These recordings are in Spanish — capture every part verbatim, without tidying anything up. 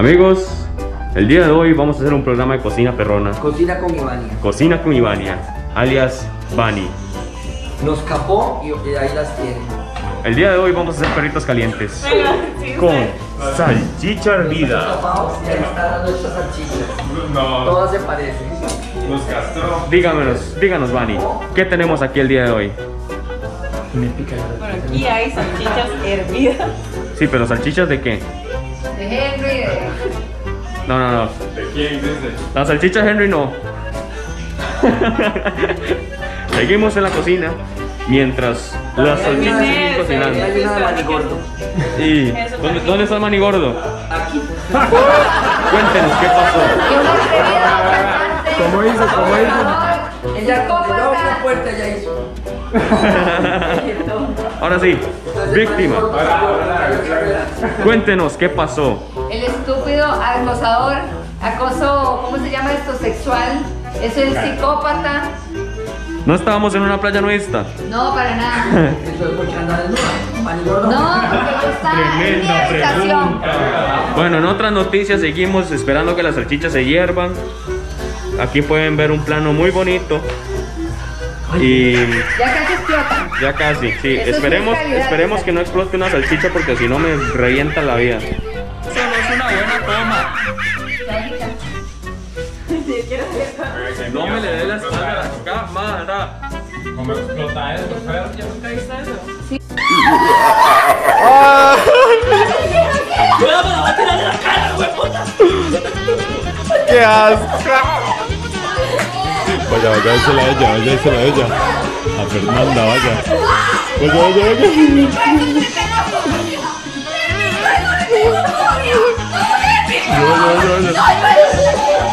Amigos, el día de hoy vamos a hacer un programa de cocina perrona. Cocina con Ivania. Cocina con Ivania, alias Vani. Nos capó y ahí las tiene. El día de hoy vamos a hacer perritos calientes Sí, con salchicha hervida. Capaos y ahí están nuestras salchichas. No. Todas se parecen. Nos castró. Díganos, díganos Vani, ¿qué tenemos aquí el día de hoy? Bueno, aquí hay salchichas hervidas. Sí, pero salchichas de qué? De Henry, de... No, no, no. ¿De quién dice? Las salchichas Henry no. Seguimos en la cocina mientras las salchichas siguen cocinando. Hay una de manigordo. ¿Y dónde, dónde está el manigordo? Aquí. Cuéntenos qué pasó. ¿Cómo hizo? ¿Cómo hizo? Ella llegó a una puerta, ella hizo. Ahora sí, víctima. Cuéntenos qué pasó. El estúpido acosador, acoso, ¿cómo se llama esto? Sexual. Es el psicópata. No estábamos en una playa nudista. No, para nada. Eso es porque anda desnuda. Manigordo. No, porque yo estaba en mi habitación. Bueno, en otras noticias seguimos esperando que las salchichas se hiervan. Aquí pueden ver un plano muy bonito. Y Ya casi explotan. ya casi, sí. Eso sí es Esperemos, calidad. esperemos que no explote una salchicha porque si no me revienta la vida. Eso no es una buena toma. No me le dé la espalda a la cámara. ¿Cómo explota eso, Fer? ¿Ya nunca viste eso? ¡Qué asco! Vaya, vaya, dísela a ella, vaya, dísela a ella. A Fernanda, vaya. Vaya, vaya, vaya. Vaya, vaya, vaya.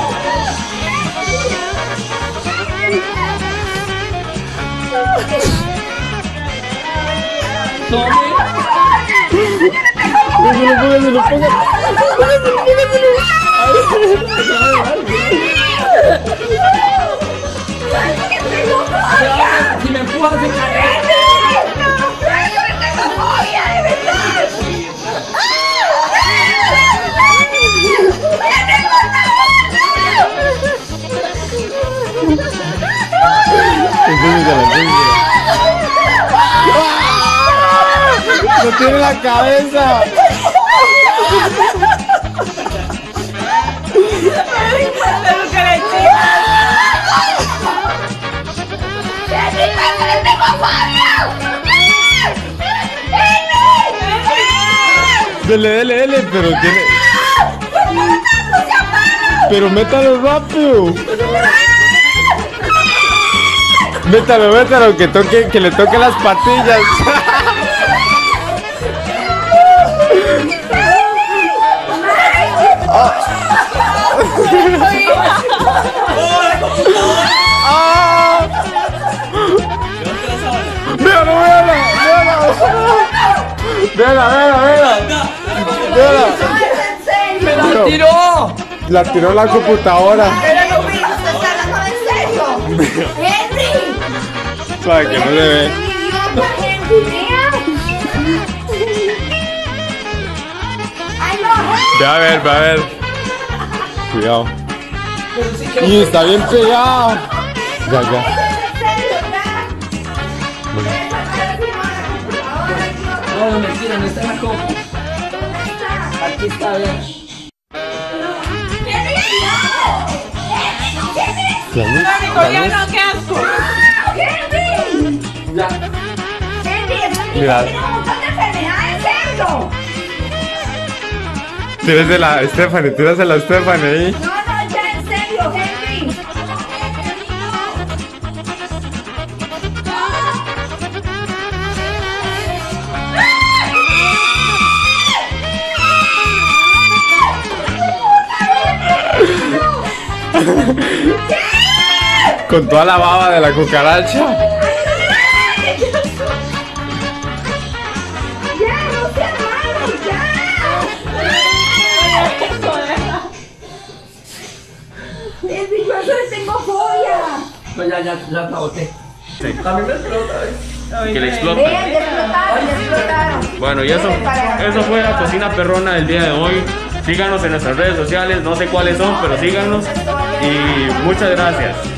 Póngaselo, póngaselo, póngaselo. Si me empujas se cae. Enséñasela, enséñasela. ¡No tiene la cabeza! Pero que le chica. Dele, dele, dele, pero tiene... Pero métalo rápido. Métalo, métalo, que toque, que le toque las patillas. ¡Ah! ¡Véalo, véalo! ¡Véala, véala, véala! ¡Véala! ¡Me la tiró! La tiró la computadora. Para que no le ve. Ve a ver, ve a ver. Cuidado. Y está bien pegado. Ya, ya. No, no mentira, no está en la copa. Aquí está bien. Nicolino, qué asco. Ya. Mira. Tírasela a Stephanie, tírasela a Stephanie ahí. No, no, ya en serio, Henry. Con toda la baba de la cucaracha. No, ya, ya, ya la boté. Sí. También me explota, ¿eh? Que le explota. Vean, ya explotaron, ya explotaron. Bueno, y eso, eso fue la cocina perrona del día de hoy. Síganos en nuestras redes sociales, no sé cuáles son, pero síganos y muchas gracias.